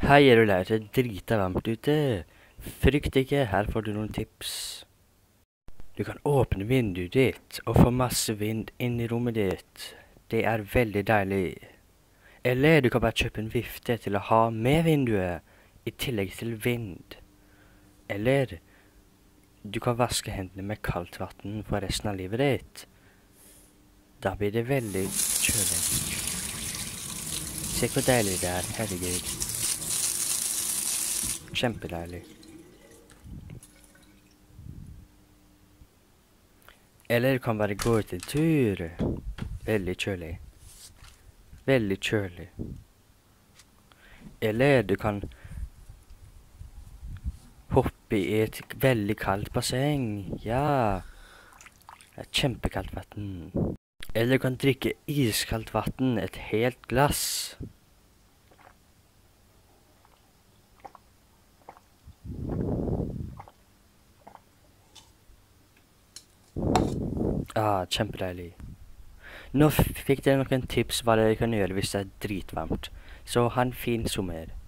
Hei, er du lei deg? Det er drita varmt ute. Frykt ikke, her får du noen tips. Du kan åpne vinduet ditt og få masse vind inn i rommet ditt. Det er veldig deilig. Eller du kan bare kjøpe en vifte til å ha med vinduet, i tillegg til vind. Eller du kan vaske hendene med kaldt vann for resten av livet ditt. Da blir det veldig kjølig. Se hvor deilig det er, herregud. Kjempedeilig. Eller du kan bare gå ut en tur. Veldig kjølig. Veldig kjølig. Eller du kan hoppe i et veldig kaldt basseng. Ja. Det er kjempekaldt vann. Eller du kan drikke iskaldt vann, et helt glass. Kjempedeilig. Nå fikk dere noen tips hva dere kan gjøre hvis det er dritvarmt. Så ha en fin sommer.